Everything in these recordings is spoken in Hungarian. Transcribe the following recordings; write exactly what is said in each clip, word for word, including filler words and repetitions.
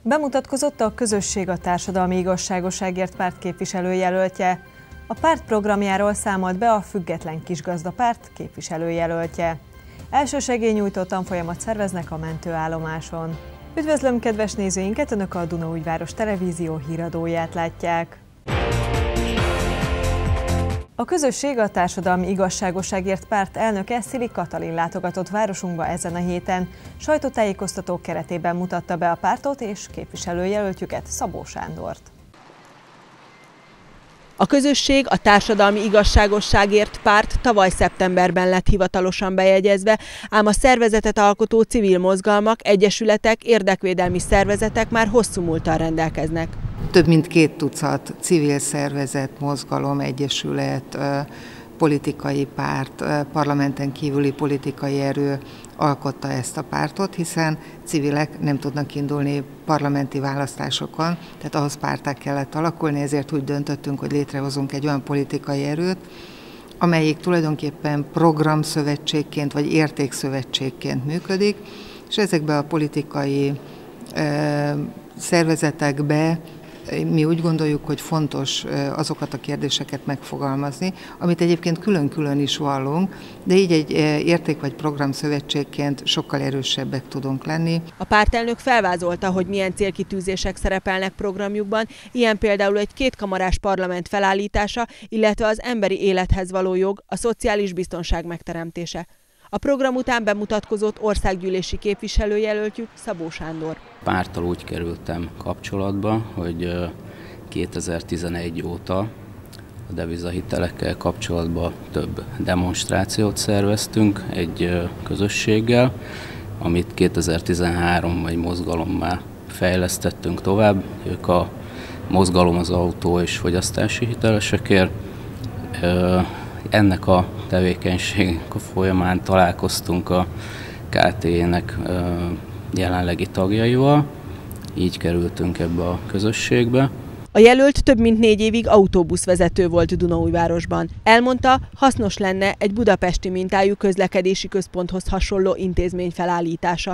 Bemutatkozott a Közösség a Társadalmi Igazságosságért párt képviselőjelöltje. A párt programjáról számolt be a Független Kisgazdapárt képviselőjelöltje. Elsősegélynyújtó tanfolyamot szerveznek a mentőállomáson. Üdvözlöm kedves nézőinket, Önök a Dunaújváros Televízió híradóját látják. A Közösség a Társadalmi Igazságosságért párt elnöke Szili Katalin látogatott városunkba ezen a héten. Sajtótájékoztató keretében mutatta be a pártot és képviselőjelöltjüket, Szabó Sándort. A Közösség a Társadalmi Igazságosságért párt tavaly szeptemberben lett hivatalosan bejegyezve, ám a szervezetet alkotó civil mozgalmak, egyesületek, érdekvédelmi szervezetek már hosszú múlttal rendelkeznek. Több mint két tucat civil szervezet, mozgalom, egyesület, politikai párt, parlamenten kívüli politikai erő alkotta ezt a pártot, hiszen civilek nem tudnak indulni parlamenti választásokon, tehát ahhoz pártá kellett alakulni, ezért úgy döntöttünk, hogy létrehozunk egy olyan politikai erőt, amelyik tulajdonképpen programszövetségként vagy értékszövetségként működik, és ezekbe a politikai ö, szervezetekbe mi úgy gondoljuk, hogy fontos azokat a kérdéseket megfogalmazni, amit egyébként külön-külön is vallunk, de így egy érték- vagy programszövetségként sokkal erősebbek tudunk lenni. A pártelnök felvázolta, hogy milyen célkitűzések szerepelnek programjukban, ilyen például egy kétkamarás parlament felállítása, illetve az emberi élethez való jog, a szociális biztonság megteremtése. A program után bemutatkozott országgyűlési képviselőjelöltjük, Szabó Sándor. Párttal úgy kerültem kapcsolatba, hogy kétezer-tizenegy óta a devizahitelekkel kapcsolatban több demonstrációt szerveztünk egy közösséggel, amit kétezer-tizenhárom egy mozgalommá fejlesztettünk tovább. Ők a mozgalom az autó és fogyasztási hitelesekért. Ennek a tevékenységnek a folyamán találkoztunk a ká té é-nek jelenlegi tagjaival, így kerültünk ebbe a közösségbe. A jelölt több mint négy évig autóbuszvezető volt Dunaújvárosban. Elmondta, hasznos lenne egy budapesti mintájú közlekedési központhoz hasonló intézmény felállítása.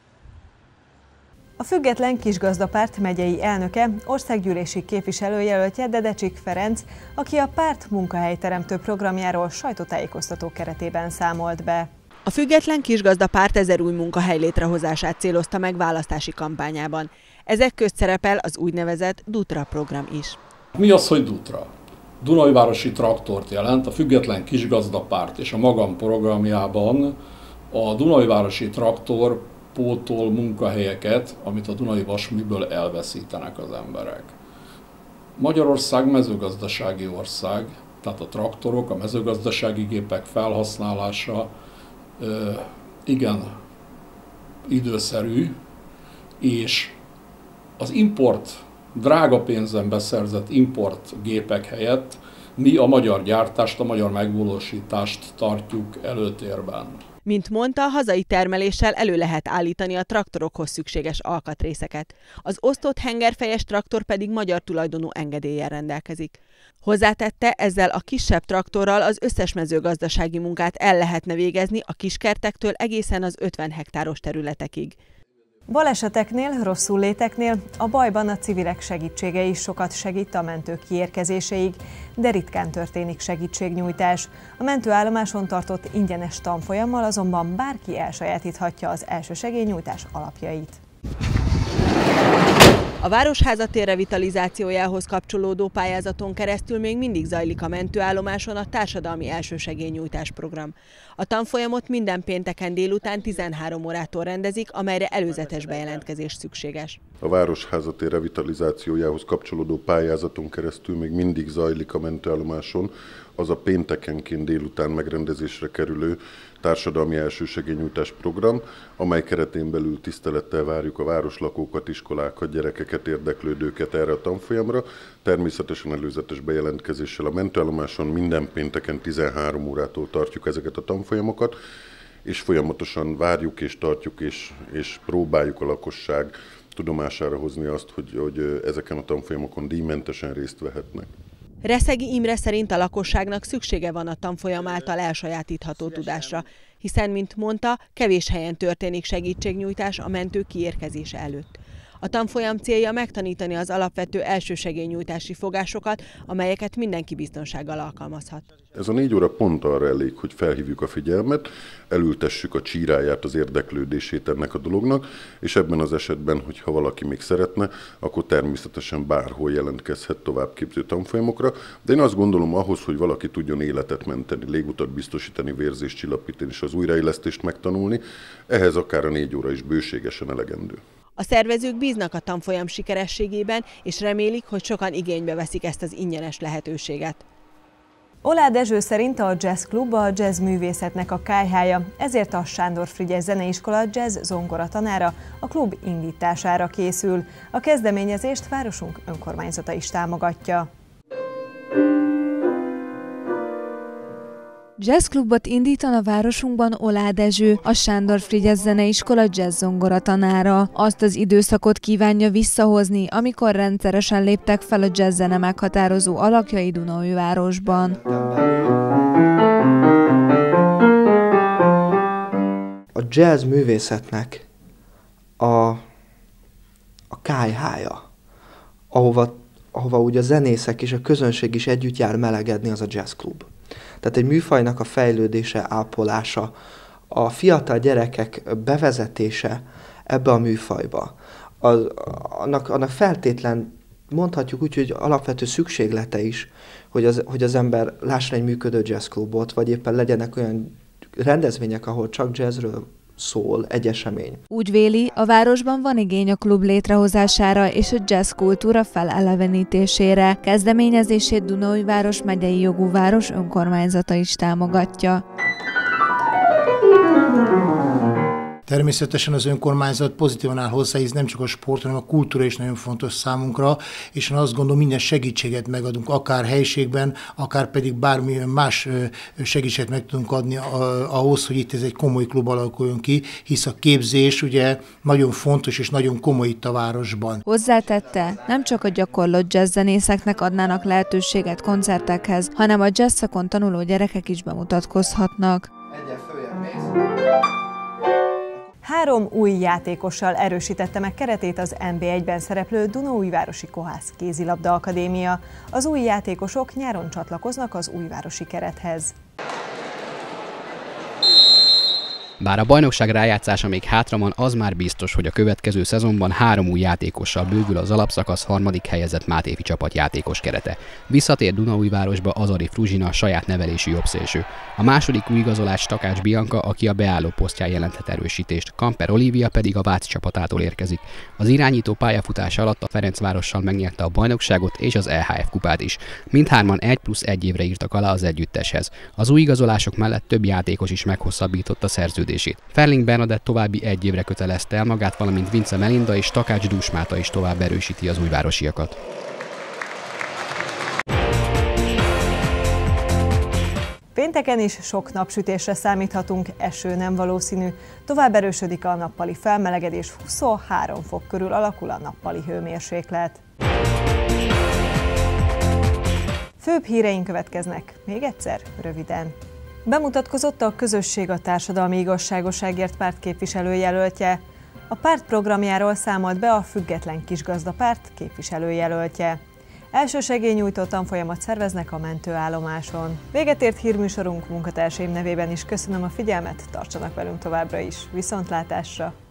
A Független Kisgazdapárt megyei elnöke, országgyűlési képviselőjelöltje Dedecsik Ferenc, aki a párt munkahelyteremtő programjáról sajtótájékoztató keretében számolt be. A Független Kisgazdapárt ezer új munkahely létrehozását célozta meg választási kampányában. Ezek közt szerepel az úgynevezett Dutra program is. Mi az, hogy Dutra? Dunaújvárosi traktort jelent. A Független Kisgazdapárt és a magam programjában a Dunaújvárosi traktor pótol munkahelyeket, amit a Dunai Vasműből elveszítenek az emberek. Magyarország mezőgazdasági ország, tehát a traktorok, a mezőgazdasági gépek felhasználása igen időszerű, és az import, drága pénzen beszerzett import gépek helyett mi a magyar gyártást, a magyar megvalósítást tartjuk előtérben. Mint mondta, hazai termeléssel elő lehet állítani a traktorokhoz szükséges alkatrészeket. Az osztott hengerfejes traktor pedig magyar tulajdonú engedéllyel rendelkezik. Hozzátette, ezzel a kisebb traktorral az összes mezőgazdasági munkát el lehetne végezni a kiskertektől egészen az ötven hektáros területekig. Baleseteknél, rosszulléteknél a bajban a civilek segítsége is sokat segít a mentők kiérkezéséig, de ritkán történik segítségnyújtás. A mentőállomáson tartott ingyenes tanfolyammal azonban bárki elsajátíthatja az elsősegélynyújtás alapjait. A Városháza tér revitalizációjához kapcsolódó pályázaton keresztül még mindig zajlik a mentőállomáson a társadalmi elsősegélynyújtás program. A tanfolyamot minden pénteken délután tizenhárom órától rendezik, amelyre előzetes bejelentkezés szükséges. A Városháza tér revitalizációjához kapcsolódó pályázaton keresztül még mindig zajlik a mentőállomáson az a péntekenként délután megrendezésre kerülő társadalmi elsősegélynyújtás program, amely keretén belül tisztelettel várjuk a városlakókat, iskolákat, gyerekeket, érdeklődőket erre a tanfolyamra. Természetesen előzetes bejelentkezéssel a mentőállomáson minden pénteken tizenhárom órától tartjuk ezeket a tanfolyamokat, és folyamatosan várjuk és tartjuk és, és próbáljuk a lakosság tudomására hozni azt, hogy, hogy ezeken a tanfolyamokon díjmentesen részt vehetnek. Reszegi Imre szerint a lakosságnak szüksége van a tanfolyam által elsajátítható tudásra, hiszen, mint mondta, kevés helyen történik segítségnyújtás a mentők kiérkezése előtt. A tanfolyam célja megtanítani az alapvető elsősegélynyújtási fogásokat, amelyeket mindenki biztonsággal alkalmazhat. Ez a négy óra pont arra elég, hogy felhívjuk a figyelmet, elültessük a csíráját, az érdeklődését ennek a dolognak, és ebben az esetben, hogyha valaki még szeretne, akkor természetesen bárhol jelentkezhet továbbképző tanfolyamokra, de én azt gondolom, ahhoz, hogy valaki tudjon életet menteni, légutat biztosítani, vérzést csillapítani és az újraélesztést megtanulni, ehhez akár a négy óra is bőségesen elegendő. A szervezők bíznak a tanfolyam sikerességében, és remélik, hogy sokan igénybe veszik ezt az ingyenes lehetőséget. Oláh Dezső szerint a Jazz Klub a jazz művészetnek a kályhája, ezért a Sándor Frigyes Zeneiskola jazz zongora tanára a klub indítására készül. A kezdeményezést városunk önkormányzata is támogatja. Jazzklubot indítan a városunkban Oláh Dezső, a Sándor Frigyes Zeneiskola jazz zongora tanára. Azt az időszakot kívánja visszahozni, amikor rendszeresen léptek fel a jazz zene meghatározó alakjai Dunaújvárosban. A jazz művészetnek a, a kályhája, ahova, ahova ugye a zenészek és a közönség is együtt jár melegedni, az a jazzklub. Tehát egy műfajnak a fejlődése, ápolása, a fiatal gyerekek bevezetése ebbe a műfajba, az, annak, annak feltétlen mondhatjuk úgy, hogy alapvető szükséglete is, hogy az, hogy az ember lásson egy működő jazzklubot, vagy éppen legyenek olyan rendezvények, ahol csak jazzről szól egy esemény. Úgy véli, a városban van igény a klub létrehozására és a jazz kultúra felelevenítésére. Kezdeményezését Dunaújváros megyei jogú város önkormányzata is támogatja. Természetesen az önkormányzat pozitívan áll hozzá, hisz nem csak a sport, hanem a kultúra is nagyon fontos számunkra, és én azt gondolom, minden segítséget megadunk, akár helyiségben, akár pedig bármilyen más segítséget meg tudunk adni ahhoz, hogy itt ez egy komoly klub alakuljon ki, hisz a képzés ugye nagyon fontos és nagyon komoly itt a városban. Hozzátette, nem csak a gyakorlott jazzzenészeknek adnának lehetőséget koncertekhez, hanem a jazz szakon tanuló gyerekek is bemutatkozhatnak. Három új játékossal erősítette meg keretét az en bé egyben szereplő Dunaújvárosi Kohász Kézilabda Akadémia. Az új játékosok nyáron csatlakoznak az újvárosi kerethez. Bár a bajnokság rájátszása még hátra van, az már biztos, hogy a következő szezonban három új játékossal bővül az alapszakasz harmadik helyezett Mátéfi csapat játékos kerete. Visszatér Dunaújvárosba Azari Fruzsina, a saját nevelésű jobbszélső. A második új igazolás Takács Bianca, aki a beálló posztján jelenthet erősítést, Kamper Olivia pedig a Vác csapatától érkezik. Az irányító pályafutása alatt a Ferencvárossal megnyerte a bajnokságot és az é há ef kupát is. Mindhárman egy plusz egy évre írtak alá az együtteshez. Az új igazolások mellett több játékos is meghosszabbította szerződését. Ferling Bernadett további egy évre kötelezte el magát, valamint Vince Melinda és Takács Dusmáta is tovább erősíti az újvárosiakat. Pénteken is sok napsütésre számíthatunk, eső nem valószínű. Tovább erősödik a nappali felmelegedés, huszonhárom fok körül alakul a nappali hőmérséklet. Főbb híreink következnek, még egyszer, röviden. Bemutatkozott a Közösség a Társadalmi Igazságosságért párt képviselőjelöltje. A párt programjáról számolt be a Független Kisgazda Párt képviselőjelöltje. Elsősegélynyújtó tanfolyamot szerveznek a mentőállomáson. Véget ért hírműsorunk, munkatársaim nevében is köszönöm a figyelmet, tartsanak velünk továbbra is. Viszontlátásra!